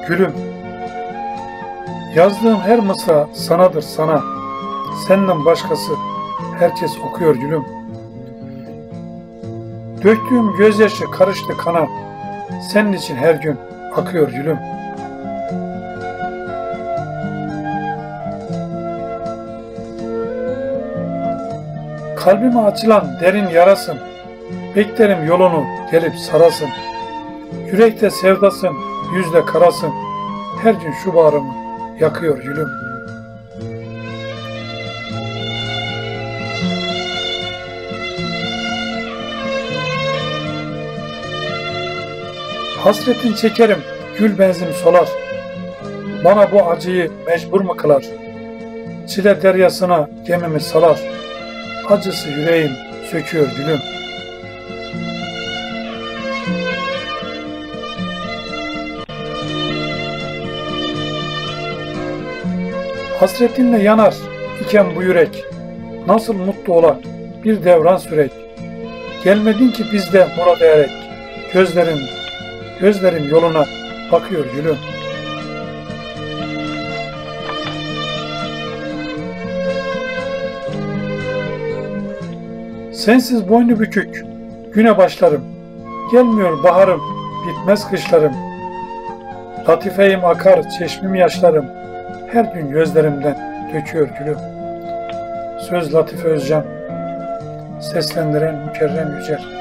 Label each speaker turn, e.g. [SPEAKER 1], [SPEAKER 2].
[SPEAKER 1] gülüm. Yazdığım her mısra sanadır sana, senden başkası herkes okuyor gülüm. Döktüğüm gözyaşı karıştı kana, senin için her gün akıyor gülüm. Kalbime açılan derin yarasın, beklerim yolunu gelip sarasın. Yürekte sevdasın, yüzde karasın, her gün şu bağrımı yakıyor gülüm. Hasretin çekerim, gül benzin solar, bana bu acıyı mecbur mu kılar? Çile deryasına gemimi salar, acısı yüreğim söküyor gülüm. Hasretinle yanar iken bu yürek, nasıl mutlu olar bir devran sürek. Gelmedin ki bizde murad erek, gözlerim yoluna bakıyor gülüm. Sensiz boynu bükük güne başlarım, gelmiyor baharım, bitmez kışlarım. Latifeyim akar çeşmim yaşlarım, her gün gözlerimden döküyor gülüm. Söz Latife Özcan, seslendiren Mükerrem Yücel.